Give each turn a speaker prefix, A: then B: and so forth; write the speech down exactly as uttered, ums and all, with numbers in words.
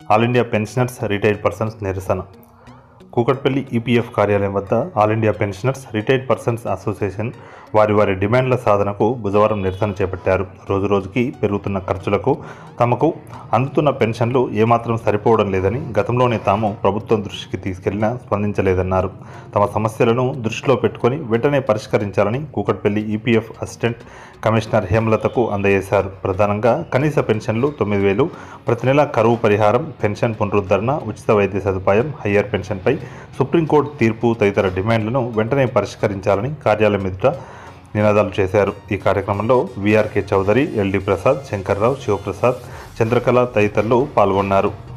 A: All India pensioners retired persons నిరసన. Kukatpally EPF కార్యాలయం వద్ద all India pensioners retired persons association వారి వారి డిమాండ్ల సాధనకు బుధవారం నిరసన చేపట్టారు. రోజురోజుకి పెరుగుతున్న ఖర్చులకు తమకు అందుతున్న పెన్షన్లు ఏమాత్రం సరిపోవడం లేదని, గతంలోనే తాము ప్రభుత్వం దృష్టికి తీసుకెళ్లినా స్పందించలేదన్నారు. తమ సమస్యలను దృష్టిలో పెట్టుకుని వెంటనే పరిష్కరించాలని కూకట్పల్లి ఈపీఎఫ్ అసిస్టెంట్ కమిషనర్ హేమలతకు అందజేశారు. ప్రధానంగా కనీస పెన్షన్లు తొమ్మిది వేలు, ప్రతి నెల కరువు పరిహారం, పెన్షన్ పునరుద్ధరణ, ఉచిత వైద్య సదుపాయం, హయ్యర్ పెన్షన్పై సుప్రీంకోర్టు తీర్పు తదితర డిమాండ్లను వెంటనే పరిష్కరించాలని కార్యాలయం ఎదుట నినాదాలు చేశారు. ఈ కార్యక్రమంలో వీఆర్కే చౌదరి, ఎల్డి ప్రసాద్, శంకర్రావు, శివప్రసాద్, చంద్రకళ తదితరులు పాల్గొన్నారు.